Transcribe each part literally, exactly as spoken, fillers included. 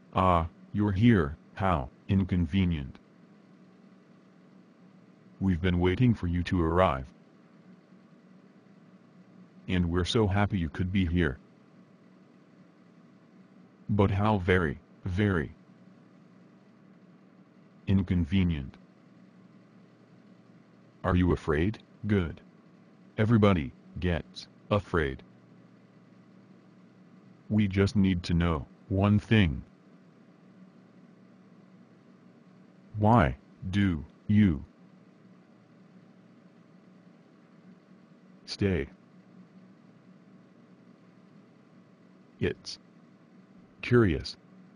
Ah, you're here, how inconvenient. We've been waiting for you to arrive. And we're so happy you could be here. But how very, very inconvenient. Are you afraid? Good. Everybody gets afraid. We just need to know one thing. Why do you stay? It's curious.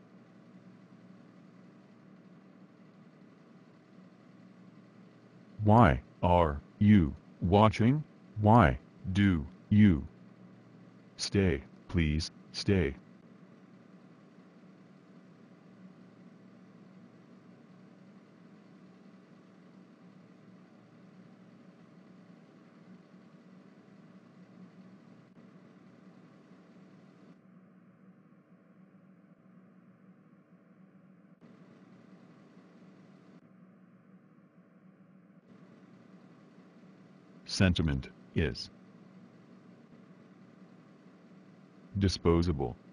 Why are you watching? Why do you stay? Please stay. Sentiment is disposable.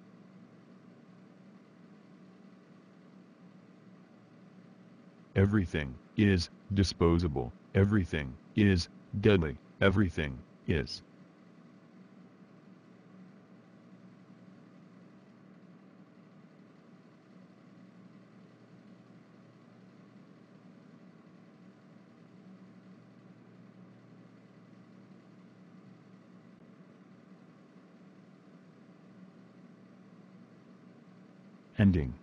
Everything is disposable. Everything is deadly. Everything is. Ending.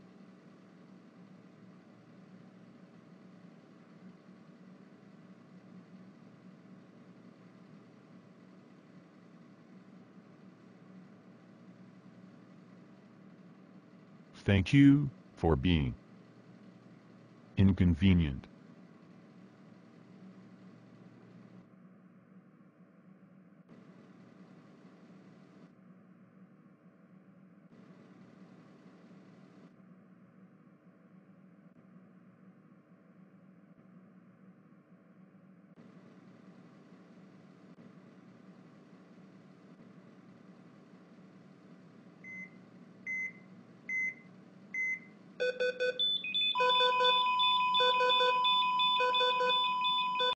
Thank you for being inconvenient.